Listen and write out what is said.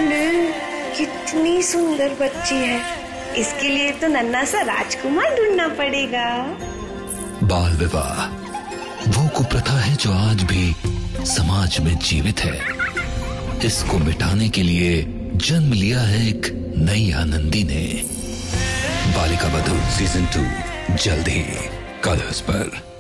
कितनी सुंदर बच्ची है, इसके लिए तो नन्हा सा राजकुमार ढूंढना पड़ेगा। बाल विवाह वो कुप्रथा है जो आज भी समाज में जीवित है। इसको मिटाने के लिए जन्म लिया है एक नई आनंदी ने। बालिका वधू सीजन 2 जल्द ही कलर्स पर।